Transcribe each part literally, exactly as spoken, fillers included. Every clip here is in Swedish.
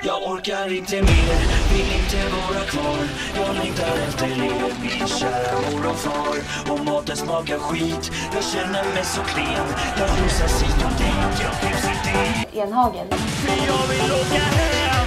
Jag orkar inte mer, vill inte vara kvar. Jag längtar efter er, min kära mor och far. Och maten smakar skit, jag känner mig så klen. Jag rusar hit och dit, jag trivs inte i Enhagen. för jag vill åka hem.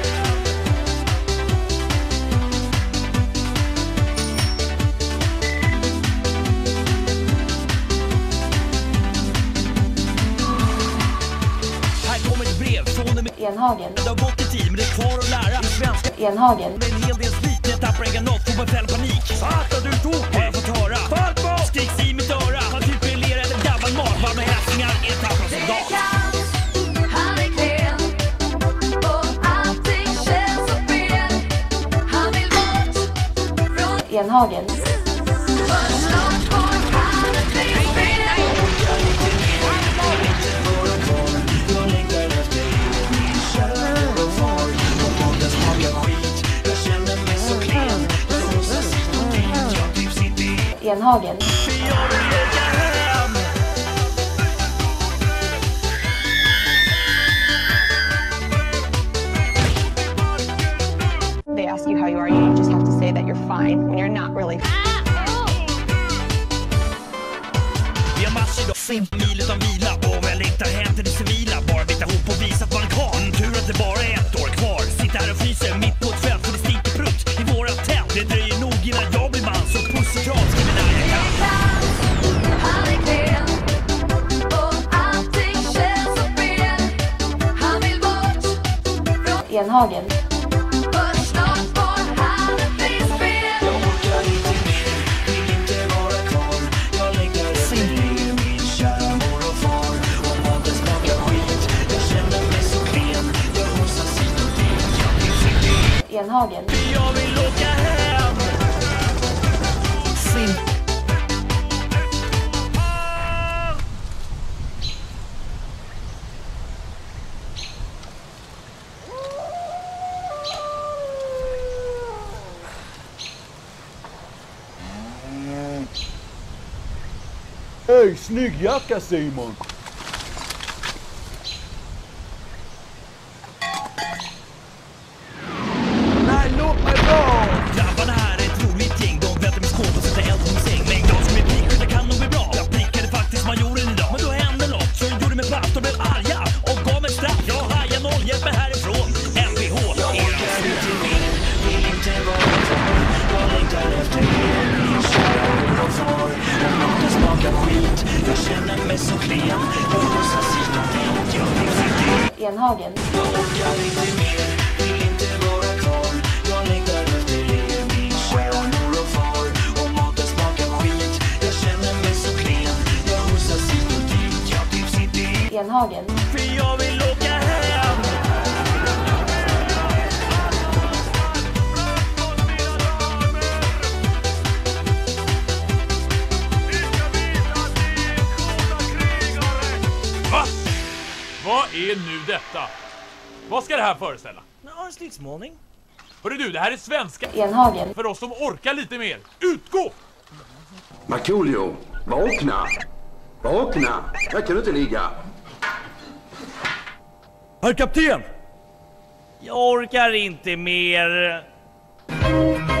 Här kommer ett brev från en Enhagen. det har gått i tid men det är kvar att lära i svenska. Enhagen. Med en hel del slit, jag tappar egen något, får befäll panik. Fattar du tokig? Har jag fått höra? Fartbar! Skriks i mitt öra. Han typ elerar eller gammal mat. Varma hälsningar, är tappar som dag. Han är klen och allting känns så fel. Han vill bort från Enhagen. för snart får han ett frispel. Jag längtar efter er, min kära mor och far. Och maten smakar skit, jag känner mig så klen. Jag rusar hit och dit, jag trivs inte i Enhagen. för jag vill åka hem. They ask you how you are, you just have to say that you're fine when you're not really. Vi har massor av fem mil utan vila. Och jag längtar hem till det civila. Bara bita ihop och visa att man kan. Tur att det bara är ett år kvar. Sitter här och fryser mitt på ett fält för det stinker prutt i våra tält. Det dröjer nog innan jag blir man. Så puss och kram ska vi när jag kan. Han är klen och allting känns så fel. Han vill bort från Enhagen. för snart får han ett frispel. Jag orkar inte mer, vill inte vara kvar. Jag längtar efter er, min kära mor och far. Och maten smakar skit, jag känner mig så klen. Jag rusar hit och dit, jag trivs inte i Enhagen. för jag vill åka hem. Sim. Hej, snygg jacka Simon! Nej, låt mig vara! Grabbarna här är ett roligt gäng. De väntar med skåp och sätter eld på min säng. Men jag som är prickskjut, kan nog bli bra. Jag prickade faktiskt majoren idag. Men då hände något så gjorde mig platt och blev arga. Och gav mig straff. Jag hajar noll, hjälp mig härifrån. M P H, jag orkar inte mer, vill inte vara kvar. Jag längtar efter er, min kära mor och far. Och maten smakar skit, jag känner mig så klen. Jag rusar hit och dit, jag trivs inte i Enhagen. jag orkar inte mer, vill inte vara kvar. Jag längtar efter er, min kära mor och far. Och maten smakar skit, jag känner mig så klen. Jag rusar hit och dit, jag trivs inte i Enhagen. för jag vill åka hem. Va? Vad är nu detta? Vad ska det här föreställa? Ja, en stridsmålning. Hörru du, det här är svenska Enhagen. för oss som orkar lite mer. Utgå! Markoolio, vakna! Vakna! Här kan du inte ligga. Herr kapten! Jag orkar inte mer.